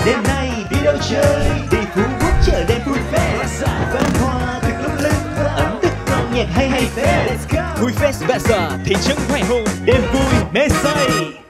Đêm nay đi đâu chơi? Đi Phú Quốc chợ đêm Vui-Fest. Văn hóa thực lung linh, ẩm thực ngon nhạc hay hay phết. Vui-Fest Bazaar, thị trấn Hoài Hùng. Đêm vui mê say.